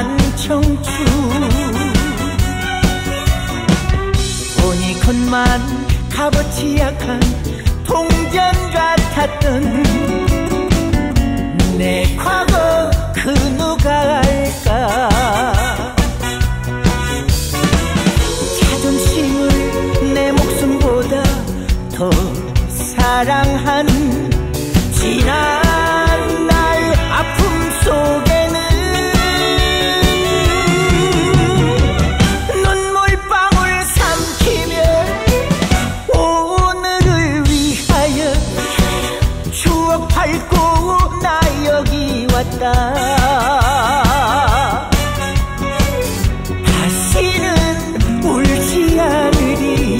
청춘 보니건만 값어치 약한 동전 같았던 내 과거 그 누가 알까. 자존심을 내 목숨보다 더 사랑한 지난 날 아픔 속에는 눈물방울 삼키며 오늘을 위하여 추억 밟고 나 여기 왔다. 다시는 울지 않으리.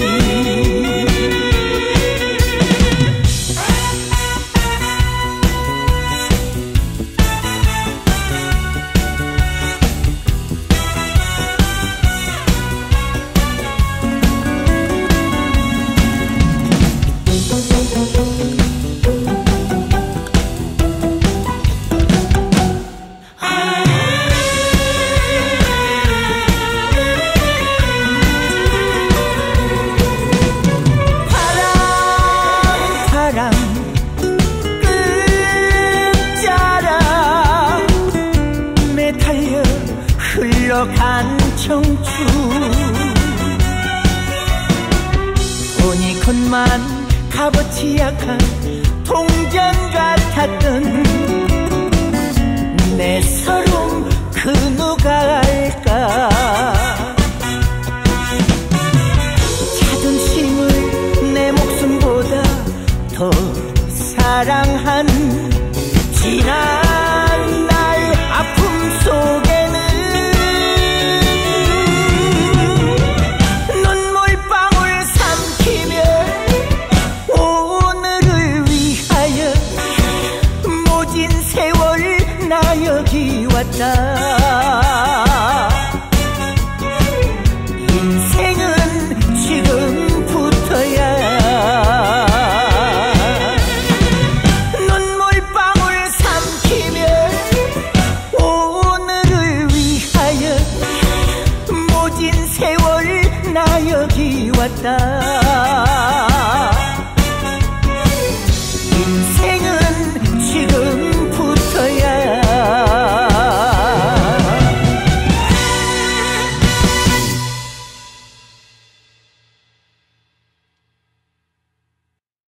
흘러간 청춘 보니건만 값어치 약한 동전 같았던 내 서름 그 누가 알까. 자존심을 내 목숨보다 더 사랑한 지난 날 아픔 속에는 눈물방울 삼키며 오늘을 위하여 모진 세월 나 여기 왔다. 인생은 지금부터야. 눈물방울 삼키며 오늘을 위하여 모진 세월 나 여기 왔다.